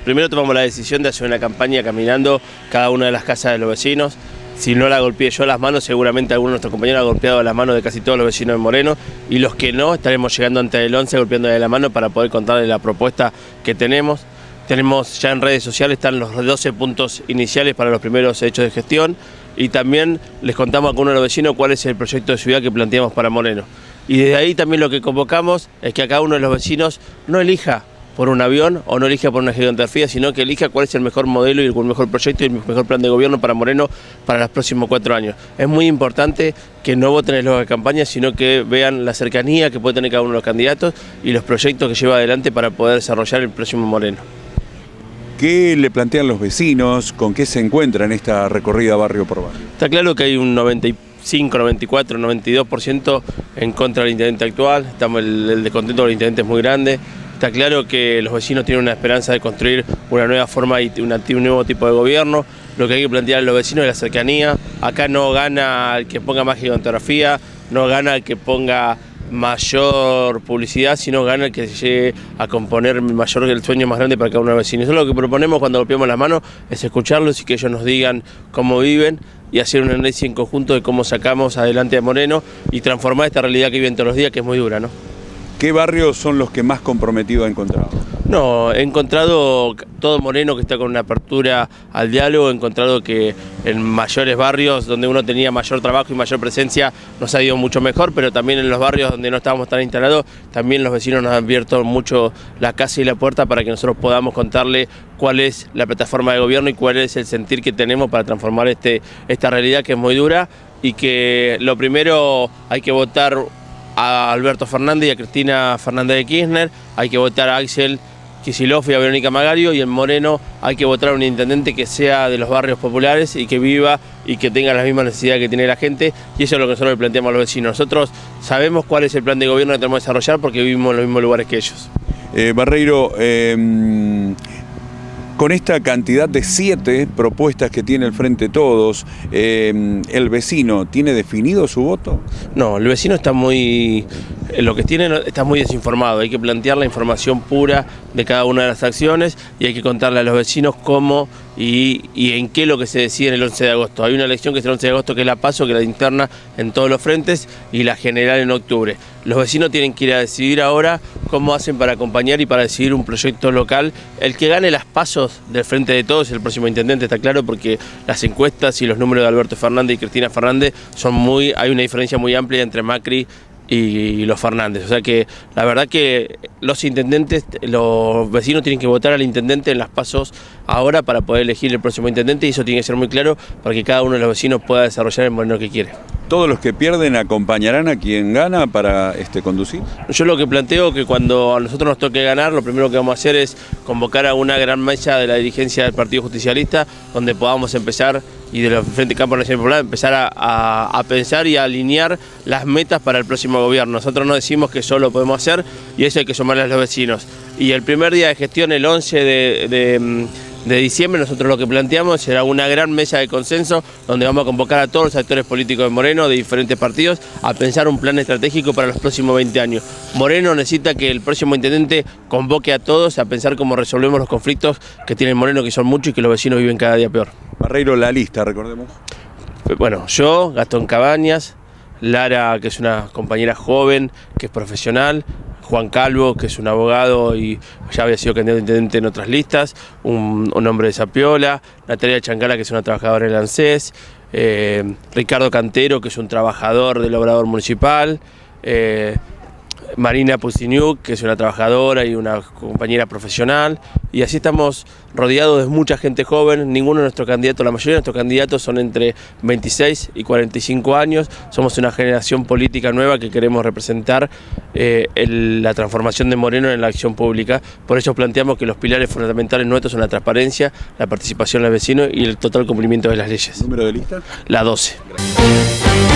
primero tomamos la decisión de hacer una campaña caminando cada una de las casas de los vecinos. Si no la golpeé yo las manos, seguramente alguno de nuestros compañeros ha golpeado las manos de casi todos los vecinos de Moreno, y los que no, estaremos llegando antes del 11 golpeándole la mano para poder contarles la propuesta que tenemos. Tenemos ya en redes sociales, están los 12 puntos iniciales para los primeros hechos de gestión, y también les contamos a cada uno de los vecinos cuál es el proyecto de ciudad que planteamos para Moreno. Y desde ahí también lo que convocamos es que a cada uno de los vecinos no elija por un avión o no elija por una gigantografía, sino que elija cuál es el mejor modelo y el mejor proyecto y el mejor plan de gobierno para Moreno para los próximos 4 años. Es muy importante que no voten el eslogan de campaña, sino que vean la cercanía que puede tener cada uno de los candidatos y los proyectos que lleva adelante para poder desarrollar el próximo Moreno. ¿Qué le plantean los vecinos? ¿Con qué se encuentran esta recorrida barrio por barrio? Está claro que hay un 95, 94, 92% en contra del intendente actual. El descontento del intendente es muy grande. Está claro que los vecinos tienen una esperanza de construir una nueva forma y un nuevo tipo de gobierno. Lo que hay que plantear a los vecinos es la cercanía. Acá no gana el que ponga más gigantografía, no gana el que ponga mayor publicidad, sino gana el que llegue a componer el sueño más grande para cada uno de los vecinos. Eso es lo que proponemos cuando golpeamos las manos, es escucharlos y que ellos nos digan cómo viven y hacer un análisis en conjunto de cómo sacamos adelante a Moreno y transformar esta realidad que viven todos los días, que es muy dura, ¿no? ¿Qué barrios son los que más comprometidos ha encontrado? No, he encontrado todo Moreno que está con una apertura al diálogo, he encontrado que en mayores barrios donde uno tenía mayor trabajo y mayor presencia nos ha ido mucho mejor, pero también en los barrios donde no estábamos tan instalados, también los vecinos nos han abierto mucho la casa y la puerta para que nosotros podamos contarle cuál es la plataforma de gobierno y cuál es el sentir que tenemos para transformar esta realidad que es muy dura, y que lo primero hay que votar a Alberto Fernández y a Cristina Fernández de Kirchner, hay que votar a Axel Kicillof y a Verónica Magario, y en Moreno hay que votar a un intendente que sea de los barrios populares y que viva y que tenga las mismas necesidades que tiene la gente, y eso es lo que nosotros le planteamos a los vecinos. Nosotros sabemos cuál es el plan de gobierno que tenemos que desarrollar porque vivimos en los mismos lugares que ellos. Barreiro, con esta cantidad de 7 propuestas que tiene el Frente Todos, ¿el vecino tiene definido su voto? No, el vecino está muy desinformado. Hay que plantear la información pura de cada una de las acciones y hay que contarle a los vecinos cómo y en qué es lo que se decide en el 11 de agosto. Hay una elección que es el 11 de agosto, que es la PASO, que es la interna en todos los frentes, y la general en octubre. Los vecinos tienen que ir a decidir ahora cómo hacen para acompañar y para decidir un proyecto local. El que gane las PASOs del Frente de Todos es el próximo intendente, está claro, porque las encuestas y los números de Alberto Fernández y Cristina Fernández hay una diferencia muy amplia entre Macri y los Fernández. O sea que la verdad que los vecinos tienen que votar al intendente en las PASOs ahora para poder elegir el próximo intendente, y eso tiene que ser muy claro para que cada uno de los vecinos pueda desarrollar el Moreno que quiere. ¿Todos los que pierden acompañarán a quien gana para conducir? Yo lo que planteo es que cuando a nosotros nos toque ganar, lo primero que vamos a hacer es convocar a una gran mesa de la dirigencia del Partido Justicialista, donde podamos empezar, y de los Frente Campo Nacional Popular, empezar a pensar y a alinear las metas para el próximo gobierno. Nosotros no decimos que solo podemos hacer, y eso hay que sumarle a los vecinos. Y el primer día de gestión, el 11 de diciembre, nosotros lo que planteamos será una gran mesa de consenso donde vamos a convocar a todos los actores políticos de Moreno, de diferentes partidos, a pensar un plan estratégico para los próximos 20 años. Moreno necesita que el próximo intendente convoque a todos a pensar cómo resolvemos los conflictos que tiene Moreno, que son muchos y que los vecinos viven cada día peor. Barreiro, la lista, recordemos. Bueno, yo, Gastón Cabañas, Lara, que es una compañera joven, que es profesional, Juan Calvo, que es un abogado y ya había sido candidato a intendente en otras listas, un hombre de Zapiola, Natalia Chancala, que es una trabajadora del ANSES, Ricardo Cantero, que es un trabajador del obrador municipal, Marina Pusiniuk, que es una trabajadora y una compañera profesional, y así estamos rodeados de mucha gente joven. Ninguno de nuestros candidatos, la mayoría de nuestros candidatos son entre 26 y 45 años, somos una generación política nueva que queremos representar la transformación de Moreno en la acción pública. Por eso planteamos que los pilares fundamentales nuestros son la transparencia, la participación del vecino y el total cumplimiento de las leyes. ¿Número de lista? La 12. Gracias.